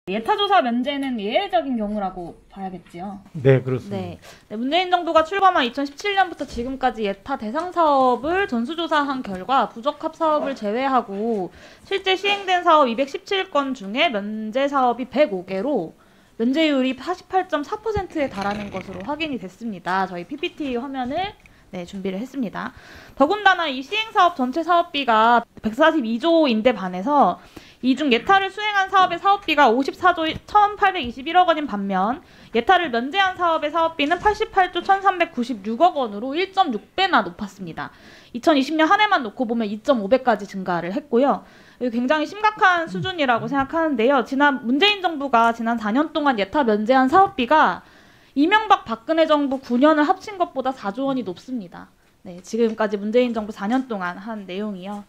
예타조사 면제는 예외적인 경우라고 봐야겠지요. 네, 그렇습니다. 네. 문재인 정부가 출범한 2017년부터 지금까지 예타 대상 사업을 전수조사한 결과 부적합 사업을 제외하고 실제 시행된 사업 217건 중에 면제 사업이 105개로 면제율이 48.4%에 달하는 것으로 확인이 됐습니다. 저희 PPT 화면을 준비를 했습니다. 더군다나 이 시행사업 전체 사업비가 142조인데 반해서 이 중 예타를 수행한 사업의 사업비가 54조 1,821억 원인 반면 예타를 면제한 사업의 사업비는 88조 1,396억 원으로 1.6배나 높았습니다. 2020년 한 해만 놓고 보면 2.5배까지 증가를 했고요. 굉장히 심각한 수준이라고 생각하는데요. 문재인 정부가 지난 4년 동안 예타 면제한 사업비가 이명박 박근혜 정부 9년을 합친 것보다 4조 원이 높습니다. 네, 지금까지 문재인 정부 4년 동안 한 내용이요.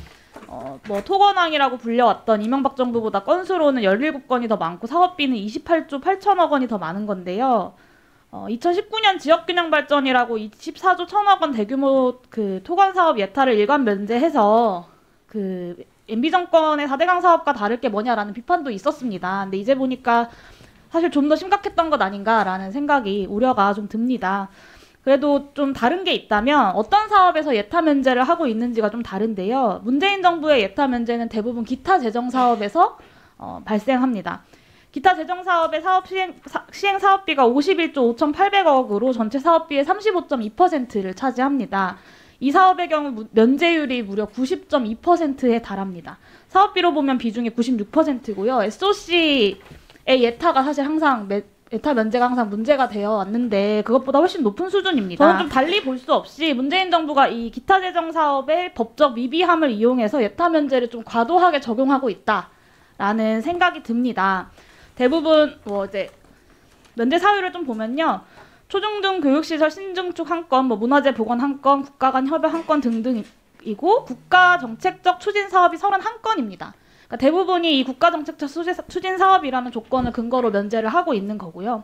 토건왕이라고 불려왔던 이명박 정부보다 건수로는 17건이 더 많고 사업비는 28조 8천억 원이 더 많은 건데요. 2019년 지역균형발전이라고 24조 1천억 원 대규모 토건사업 예타를 일관 면제해서 MB 정권의 4대강 사업과 다를 게 뭐냐라는 비판도 있었습니다. 근데 이제 보니까 사실 좀 더 심각했던 것 아닌가라는 생각이, 우려가 좀 듭니다. 그래도 좀 다른 게 있다면 어떤 사업에서 예타 면제를 하고 있는지가 좀 다른데요. 문재인 정부의 예타 면제는 대부분 기타 재정 사업에서 발생합니다. 기타 재정 사업의 시행 사업비가 51조 5,800억으로 전체 사업비의 35.2%를 차지합니다. 이 사업의 경우 면제율이 무려 90.2%에 달합니다. 사업비로 보면 비중이 96%고요. SOC의 예타가 사실 항상 예타 면제가 항상 문제가 되어 왔는데 그것보다 훨씬 높은 수준입니다. 저는 좀 달리 볼 수 없이 문재인 정부가 이 기타 재정 사업의 법적 미비함을 이용해서 예타 면제를 좀 과도하게 적용하고 있다라는 생각이 듭니다. 대부분 이제 면제 사유를 좀 보면요. 초중등 교육시설 신증축 1건, 문화재 복원 1건, 국가 간 협약 1건 등등이고 국가 정책적 추진 사업이 31건입니다. 그러니까 대부분이 이 국가정책적 추진 사업이라는 조건을 근거로 면제를 하고 있는 거고요.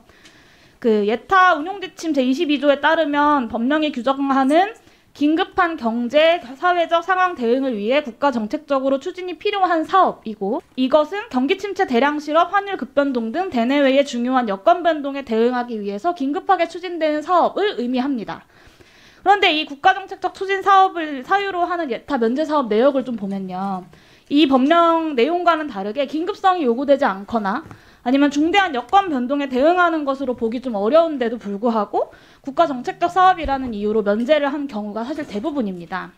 예타 운용지침 제22조에 따르면 법령이 규정하는 긴급한 경제, 사회적 상황 대응을 위해 국가정책적으로 추진이 필요한 사업이고 이것은 경기 침체 대량 실업, 환율 급변동 등 대내외의 중요한 여건 변동에 대응하기 위해서 긴급하게 추진되는 사업을 의미합니다. 그런데 이 국가정책적 추진 사업을 사유로 하는 예타 면제 사업 내역을 좀 보면요. 이 법령 내용과는 다르게 긴급성이 요구되지 않거나 아니면 중대한 여건 변동에 대응하는 것으로 보기 좀 어려운데도 불구하고 국가정책적 사업이라는 이유로 면제를 한 경우가 사실 대부분입니다.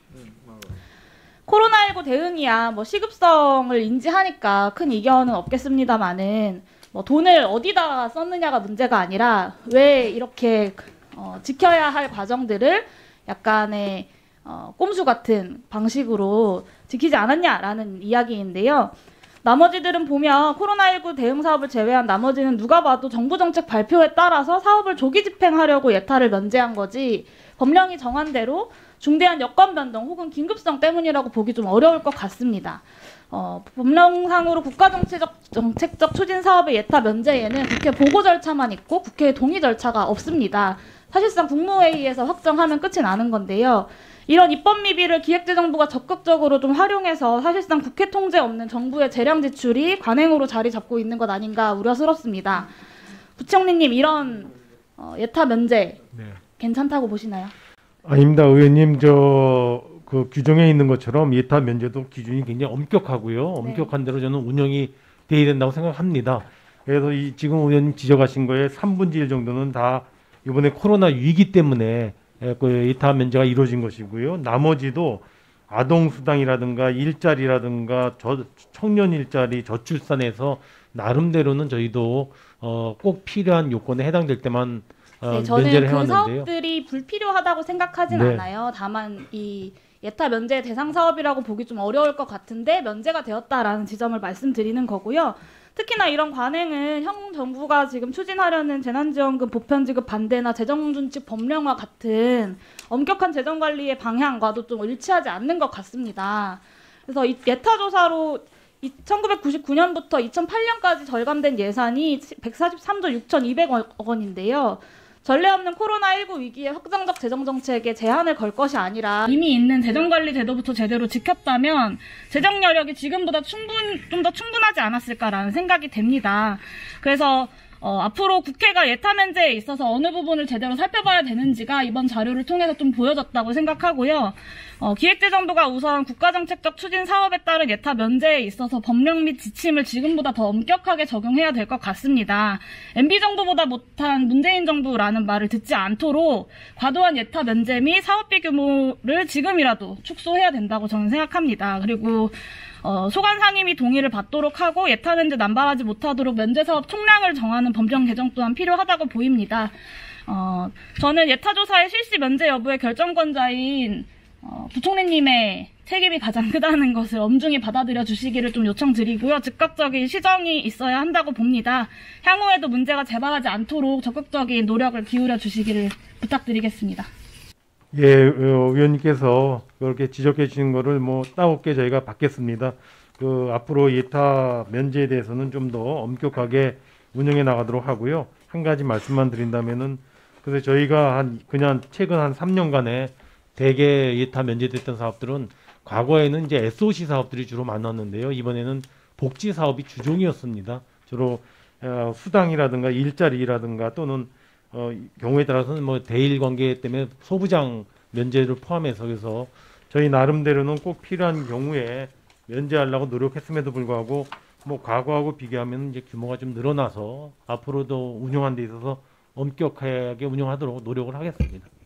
코로나19 대응이야 시급성을 인지하니까 큰 이견은 없겠습니다만은 돈을 어디다 썼느냐가 문제가 아니라 왜 이렇게 지켜야 할 과정들을 약간의 꼼수 같은 방식으로 지키지 않았냐라는 이야기인데요. 나머지들은 보면 코로나19 대응 사업을 제외한 나머지는 누가 봐도 정부 정책 발표에 따라서 사업을 조기 집행하려고 예타를 면제한 거지 법령이 정한 대로 중대한 여건 변동 혹은 긴급성 때문이라고 보기 좀 어려울 것 같습니다. 법령상으로 국가정책적 추진 사업의 예타 면제에는 국회 보고 절차만 있고 국회의 동의 절차가 없습니다. 사실상 국무회의에서 확정하면 끝이 나는 건데요. 이런 입법 미비를 기획재정부가 적극적으로 좀 활용해서 사실상 국회 통제 없는 정부의 재량 지출이 관행으로 자리 잡고 있는 것 아닌가 우려스럽습니다. 부총리님, 이런 예타 면제 괜찮다고 보시나요? 아닙니다. 의원님, 그 규정에 있는 것처럼 예타 면제도 기준이 굉장히 엄격하고요. 엄격한 대로 저는 운영이 돼야 된다고 생각합니다. 그래서 지금 의원님 지적하신 거에 3분의 1 정도는 다 이번에 코로나 위기 때문에 예타 면제가 이루어진 것이고요. 나머지도 아동수당이라든가 일자리라든가 청년 일자리, 저출산에서 나름대로는 저희도 꼭 필요한 요건에 해당될 때만 면제를 해왔는데요. 저는 그 사업들이 불필요하다고 생각하진 않아요. 다만 이 예타 면제 대상 사업이라고 보기 좀 어려울 것 같은데 면제가 되었다라는 지점을 말씀드리는 거고요. 특히나 이런 관행은 현 정부가 지금 추진하려는 재난지원금 보편지급 반대나 재정준칙 법령과 같은 엄격한 재정관리의 방향과도 좀 일치하지 않는 것 같습니다. 그래서 이 예타조사로 1999년부터 2008년까지 절감된 예산이 143조 6,200억 원인데요. 전례 없는 코로나19 위기에 확장적 재정 정책에 제한을 걸 것이 아니라 이미 있는 재정관리 제도부터 제대로 지켰다면 재정 여력이 지금보다 좀 더 충분하지 않았을까라는 생각이 됩니다. 그래서 앞으로 국회가 예타 면제에 있어서 어느 부분을 제대로 살펴봐야 되는지가 이번 자료를 통해서 좀 보여졌다고 생각하고요. 기획재정부가 우선 국가정책적 추진 사업에 따른 예타 면제에 있어서 법령 및 지침을 지금보다 더 엄격하게 적용해야 될 것 같습니다. MB정부보다 못한 문재인 정부라는 말을 듣지 않도록 과도한 예타 면제 및 사업비 규모를 지금이라도 축소해야 된다고 저는 생각합니다. 그리고 소관 상임위 동의를 받도록 하고 예타 면제 남발하지 못하도록 면제 사업 총량을 정하는 법령 개정 또한 필요하다고 보입니다. 저는 예타 조사의 실시 면제 여부의 결정권자인 부총리님의 책임이 가장 크다는 것을 엄중히 받아들여 주시기를 좀 요청드리고요. 즉각적인 시정이 있어야 한다고 봅니다. 향후에도 문제가 재발하지 않도록 적극적인 노력을 기울여 주시기를 부탁드리겠습니다. 예, 의원님께서 그렇게 지적해 주신 거를 따갑게 저희가 받겠습니다. 앞으로 예타 면제에 대해서는 좀 더 엄격하게 운영해 나가도록 하고요. 한 가지 말씀만 드린다면은, 그래서 저희가 그냥 최근 한 3년간에 대개 예타 면제됐던 사업들은 과거에는 이제 SOC 사업들이 주로 많았는데요. 이번에는 복지 사업이 주종이었습니다. 주로 수당이라든가 일자리라든가 또는 경우에 따라서는 대일 관계 때문에 소부장 면제를 포함해서, 그래서 저희 나름대로는 꼭 필요한 경우에 면제하려고 노력했음에도 불구하고 과거하고 비교하면 이제 규모가 좀 늘어나서 앞으로도 운영하는 데 있어서 엄격하게 운영하도록 노력을 하겠습니다.